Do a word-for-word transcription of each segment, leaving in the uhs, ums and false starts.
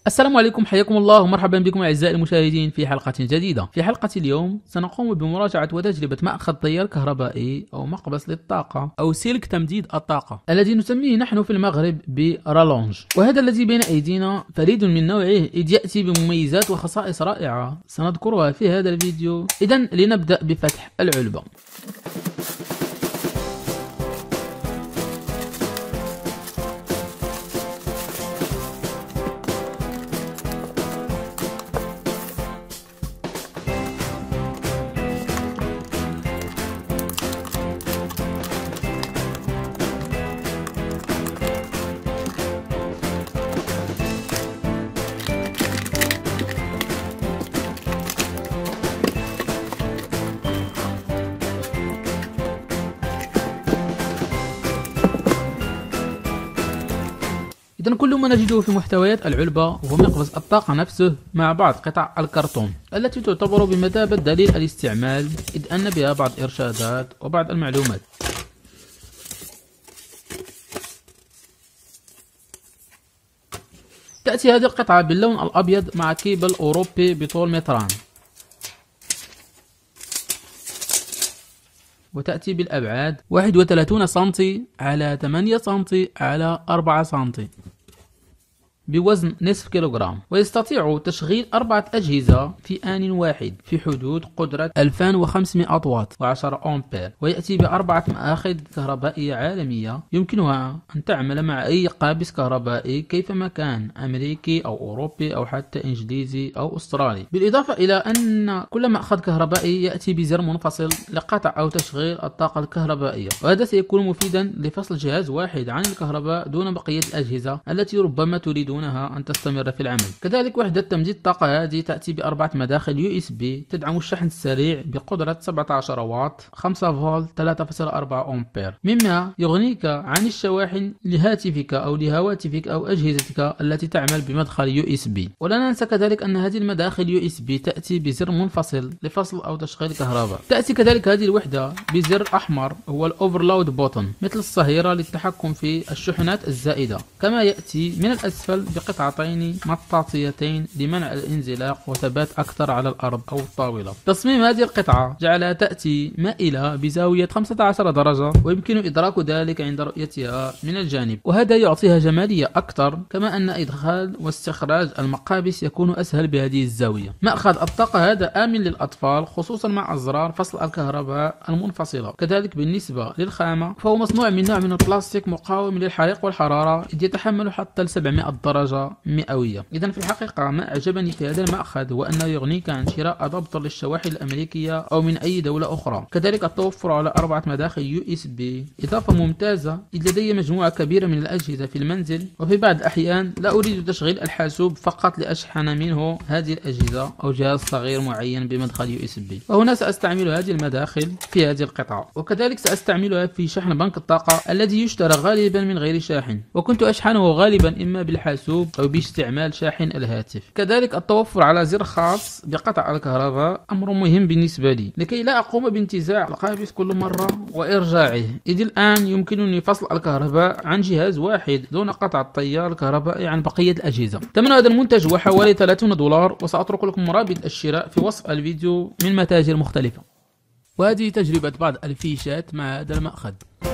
السلام عليكم، حياكم الله ومرحبا بكم اعزائي المشاهدين في حلقة جديدة. في حلقة اليوم سنقوم بمراجعة وتجربة مأخذ تيار كهربائي او مقبس للطاقة او سلك تمديد الطاقة الذي نسميه نحن في المغرب برالونج. وهذا الذي بين ايدينا فريد من نوعه اذ يأتي بمميزات وخصائص رائعة سنذكرها في هذا الفيديو. اذا لنبدأ بفتح العلبة. إذن كل ما نجده في محتويات العلبة هو مقبس الطاقة نفسه مع بعض قطع الكرتون التي تعتبر بمثابة دليل الاستعمال، إذ أن بها بعض الإرشادات وبعض المعلومات. تأتي هذه القطعة باللون الأبيض مع كيبل أوروبي بطول متران، وتأتي بالأبعاد واحد وثلاثين سنتي على ثمانية سنتي على أربعة سنتي بوزن نصف كيلوغرام، ويستطيع تشغيل أربعة أجهزة في آن واحد في حدود قدرة ألفين وخمسمائة واط وعشرة أمبير، ويأتي بأربعة مآخذ كهربائية عالمية يمكنها أن تعمل مع أي قابس كهربائي كيفما كان، أمريكي أو أوروبي أو حتى إنجليزي أو أسترالي. بالإضافة إلى أن كل مأخذ كهربائي يأتي بزر منفصل لقطع أو تشغيل الطاقة الكهربائية، وهذا سيكون مفيدا لفصل جهاز واحد عن الكهرباء دون بقية الأجهزة التي ربما تريدون أن تستمر في العمل. كذلك وحدة تمديد الطاقة هذه تأتي بأربعة مداخل يو إس بي تدعم الشحن السريع بقدرة سبعة عشر واط، خمسة فولت، ثلاثة فاصلة أربعة أمبير، مما يغنيك عن الشواحن لهاتفك أو لهواتفك أو أجهزتك التي تعمل بمدخل يو إس بي. ولا ننسى كذلك أن هذه المداخل يو إس بي تأتي بزر منفصل لفصل أو تشغيل كهرباء. تأتي كذلك هذه الوحدة بزر أحمر هو الأوفرلود بوتن مثل الصهيرة للتحكم في الشحنات الزائدة، كما يأتي من الأسفل بقطعتين مطاطيتين لمنع الانزلاق وثبات أكثر على الأرض أو الطاولة. تصميم هذه القطعة جعلها تأتي مائلة بزاوية خمسة عشر درجة، ويمكن إدراك ذلك عند رؤيتها من الجانب، وهذا يعطيها جمالية أكثر، كما أن إدخال واستخراج المقابس يكون أسهل بهذه الزاوية. مأخذ الطاقة هذا آمن للأطفال خصوصا مع أزرار فصل الكهرباء المنفصلة. كذلك بالنسبة للخامة فهو مصنوع من نوع من البلاستيك مقاوم للحريق والحرارة، إذ يتحمل حتى سبعمائة درجة مئوية. إذن في الحقيقة ما أعجبني في هذا المأخذ هو أنه يغنيك عن شراء أدابتر للشواحن الأمريكية أو من أي دولة أخرى. كذلك التوفر على أربعة مداخل يو إس بي إضافة ممتازة، إذ لدي مجموعة كبيرة من الأجهزة في المنزل، وفي بعض الأحيان لا أريد تشغيل الحاسوب فقط لأشحن منه هذه الأجهزة أو جهاز صغير معين بمدخل يو إس بي. وهنا سأستعمل هذه المداخل في هذه القطعة، وكذلك سأستعملها في شحن بنك الطاقة الذي يشترى غالبا من غير شاحن، وكنت أشحنه غالبا إما بالحاسوب أو باستعمال شاحن الهاتف. كذلك التوفر على زر خاص بقطع الكهرباء أمر مهم بالنسبة لي لكي لا أقوم بانتزاع القابس كل مرة وإرجاعه، إذ الآن يمكنني فصل الكهرباء عن جهاز واحد دون قطع التيار الكهربائي عن بقية الأجهزة. ثمن هذا المنتج هو حوالي ثلاثين دولار، وسأترك لكم رابط الشراء في وصف الفيديو من متاجر مختلفة. وهذه تجربة بعض الفيشات مع هذا المأخذ.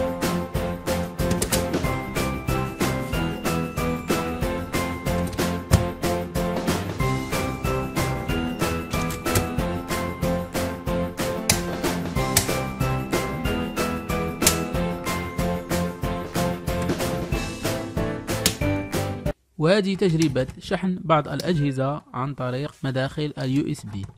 وهذه تجربة شحن بعض الأجهزة عن طريق مداخل اليو إس بي.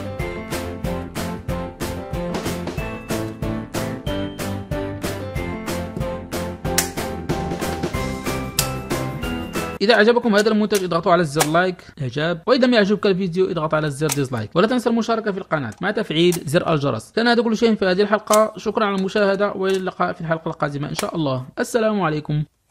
إذا أعجبكم هذا المنتج اضغطوا على الزر لايك إعجاب، وإذا لم يعجبك الفيديو اضغط على الزر ديسلايك، ولا تنسى المشاركة في القناة مع تفعيل زر الجرس. كان هذا كل شيء في هذه الحلقة، شكرا على المشاهدة وإلى اللقاء في الحلقة القادمة إن شاء الله. السلام عليكم.